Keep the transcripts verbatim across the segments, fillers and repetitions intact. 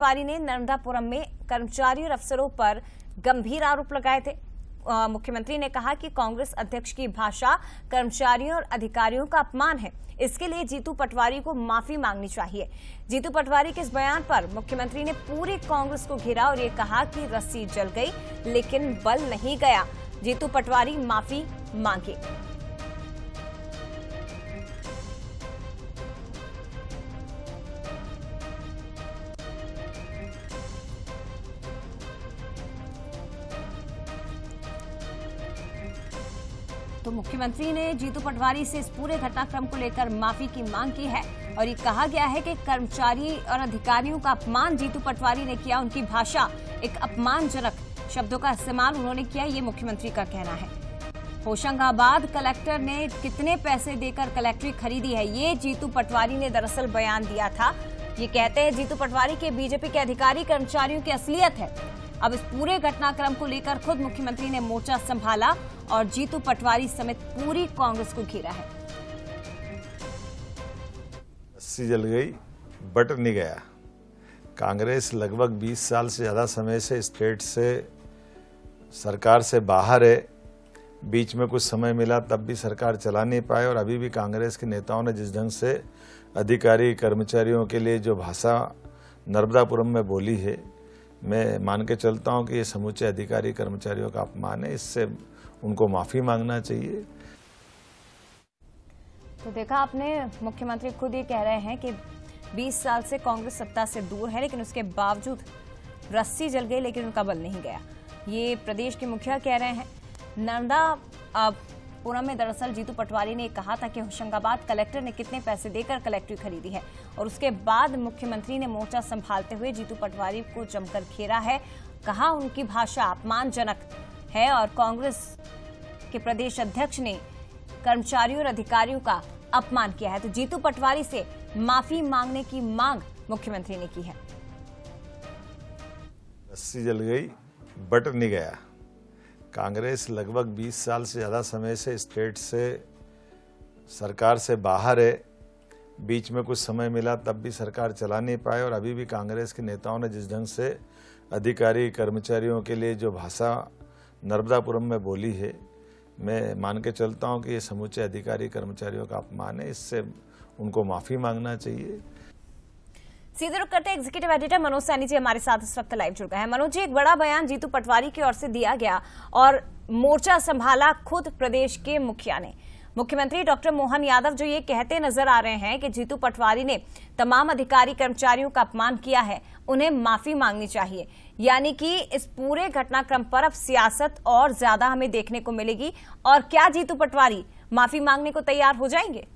पटवारी ने नर्मदापुरम में कर्मचारी और अफसरों पर गंभीर आरोप लगाए थे। आ, मुख्यमंत्री ने कहा कि कांग्रेस अध्यक्ष की भाषा कर्मचारियों और अधिकारियों का अपमान है। इसके लिए जीतू पटवारी को माफी मांगनी चाहिए। जीतू पटवारी के इस बयान पर मुख्यमंत्री ने पूरी कांग्रेस को घेरा और ये कहा कि रस्सी जल गई लेकिन बल नहीं गया। जीतू पटवारी माफी मांगे। तो मुख्यमंत्री ने जीतू पटवारी से इस पूरे घटनाक्रम को लेकर माफी की मांग की है और ये कहा गया है कि कर्मचारी और अधिकारियों का अपमान जीतू पटवारी ने किया। उनकी भाषा एक अपमानजनक शब्दों का इस्तेमाल उन्होंने किया, ये मुख्यमंत्री का कहना है। होशंगाबाद कलेक्टर ने कितने पैसे देकर कलेक्ट्री खरीदी है, ये जीतू पटवारी ने दरअसल बयान दिया था। ये कहते हैं जीतू पटवारी के बीजेपी के अधिकारी कर्मचारियों की असलियत है। अब इस पूरे घटनाक्रम को लेकर खुद मुख्यमंत्री ने मोर्चा संभाला और जीतू पटवारी समेत पूरी कांग्रेस को घेरा है। रस्सी जल गई बट नहीं गया। कांग्रेस लगभग बीस साल से ज्यादा समय से स्टेट से सरकार से बाहर है। बीच में कुछ समय मिला तब भी सरकार चला नहीं पाए और अभी भी कांग्रेस के नेताओं ने जिस ढंग से अधिकारी कर्मचारियों के लिए जो भाषा नर्मदापुरम में बोली है, मैं मान के चलता हूं कि ये समूचे अधिकारी कर्मचारियों का अपमान है। इससे उनको माफी मांगना चाहिए। तो देखा आपने, मुख्यमंत्री खुद ये कह रहे हैं कि बीस साल से कांग्रेस सत्ता से दूर है लेकिन उसके बावजूद रस्सी जल गई लेकिन उनका बल नहीं गया। ये प्रदेश के मुखिया कह रहे हैं। नर्मदापुरम में दरअसल जीतू पटवारी ने कहा था कि होशंगाबाद कलेक्टर ने कितने पैसे देकर कलेक्ट्री खरीदी है और उसके बाद मुख्यमंत्री ने मोर्चा संभालते हुए जीतू पटवारी को जमकर घेरा है। कहा उनकी भाषा अपमानजनक है और कांग्रेस के प्रदेश अध्यक्ष ने कर्मचारियों और अधिकारियों का अपमान किया है। तो जीतू पटवारी से माफी मांगने की मांग मुख्यमंत्री ने की है। रस्सी जल गई बट नहीं गया। कांग्रेस लगभग बीस साल से ज्यादा समय से स्टेट से सरकार से बाहर है। बीच में कुछ समय मिला तब भी सरकार चला नहीं पाए और अभी भी कांग्रेस के नेताओं ने जिस ढंग से अधिकारी कर्मचारियों के लिए जो भाषा नर्मदापुरम में बोली है, मैं मान के चलता हूं कि ये समूचे अधिकारी कर्मचारियों का अपमान है। इससे उनको माफी मांगना चाहिए। सीधे रुक करते एग्जीक्यूटिव एडिटर मनोज सैनी जी हमारे साथ इस वक्त लाइव जुड़ गए हैं। मनोज जी, एक बड़ा बयान जीतू पटवारी की ओर से दिया गया और मोर्चा संभाला खुद प्रदेश के मुखिया ने। मुख्यमंत्री डॉक्टर मोहन यादव जो ये कहते नजर आ रहे हैं कि जीतू पटवारी ने तमाम अधिकारी कर्मचारियों का अपमान किया है, उन्हें माफी मांगनी चाहिए। यानी कि इस पूरे घटनाक्रम पर अब सियासत और ज्यादा हमें देखने को मिलेगी। और क्या जीतू पटवारी माफी मांगने को तैयार हो जाएंगे?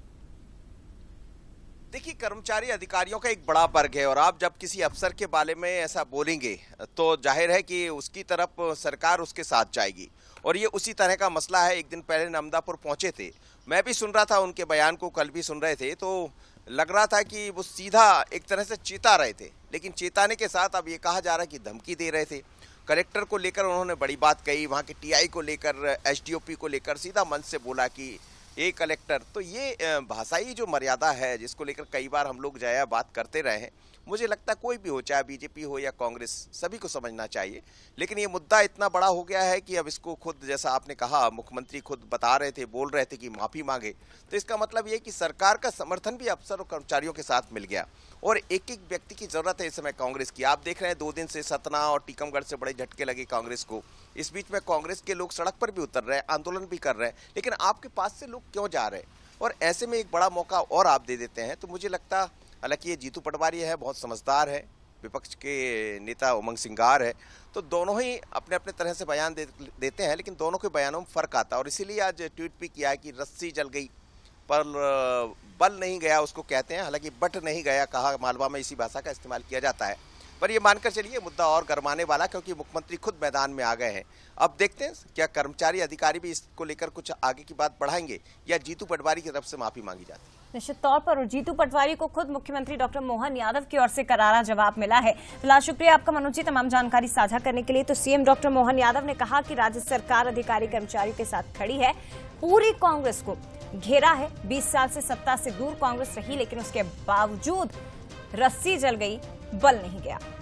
देखिए, कर्मचारी अधिकारियों का एक बड़ा वर्ग है और आप जब किसी अफसर के बारे में ऐसा बोलेंगे तो जाहिर है कि उसकी तरफ सरकार उसके साथ जाएगी और ये उसी तरह का मसला है। एक दिन पहले नर्मदापुर पहुंचे थे, मैं भी सुन रहा था उनके बयान को, कल भी सुन रहे थे, तो लग रहा था कि वो सीधा एक तरह से चेता रहे थे, लेकिन चेताने के साथ अब ये कहा जा रहा है कि धमकी दे रहे थे। कलेक्टर को लेकर उन्होंने बड़ी बात कही, वहाँ के टी आई को लेकर, एस डी ओ पी को लेकर सीधा मंच से बोला कि ये कलेक्टर। तो ये भाषाई जो मर्यादा है जिसको लेकर कई बार हम लोग जया बात करते रहे हैं, मुझे लगता है कोई भी हो, चाहे बीजेपी हो या कांग्रेस, सभी को समझना चाहिए। लेकिन ये मुद्दा इतना बड़ा हो गया है कि अब इसको खुद, जैसा आपने कहा, मुख्यमंत्री खुद बता रहे थे, बोल रहे थे कि माफी मांगे, तो इसका मतलब ये कि सरकार का समर्थन भी अफसर और कर्मचारियों के साथ मिल गया और एक एक व्यक्ति की जरूरत है इस समय कांग्रेस की। आप देख रहे हैं दो दिन से सतना और टीकमगढ़ से बड़े झटके लगे कांग्रेस को। इस बीच में कांग्रेस के लोग सड़क पर भी उतर रहे हैं, आंदोलन भी कर रहे हैं, लेकिन आपके पास से लोग क्यों जा रहे हैं? और ऐसे में एक बड़ा मौका और आप दे देते हैं। तो मुझे लगता, हालांकि ये जीतू पटवारी है, बहुत समझदार है, विपक्ष के नेता उमंग सिंगार है, तो दोनों ही अपने अपने तरह से बयान दे, देते हैं, लेकिन दोनों के बयानों में फर्क आता है। और इसीलिए आज ट्वीट भी किया है कि रस्सी जल गई पर बल नहीं गया, उसको कहते हैं। हालांकि बट नहीं गया कहा, मालवा में इसी भाषा का इस्तेमाल किया जाता है। पर ये मानकर चलिए मुद्दा और गरमाने वाला, क्योंकि मुख्यमंत्री खुद मैदान में आ गए हैं। अब देखते हैं क्या कर्मचारी अधिकारी भी इसको लेकर कुछ आगे की बात बढ़ाएंगे या जीतू पटवारी की तरफ से माफी मांगी जाती है। निश्चित तौर पर जीतू पटवारी को खुद मुख्यमंत्री डॉक्टर मोहन यादव की ओर से करारा जवाब मिला है। फिलहाल शुक्रिया आपका मनोज जी तमाम जानकारी साझा करने के लिए। तो सीएम डॉक्टर मोहन यादव ने कहा कि राज्य सरकार अधिकारी कर्मचारियों के साथ खड़ी है, पूरी कांग्रेस को घेरा है। बीस साल से सत्ता से दूर कांग्रेस रही, लेकिन उसके बावजूद रस्सी जल गई, बल नहीं गया।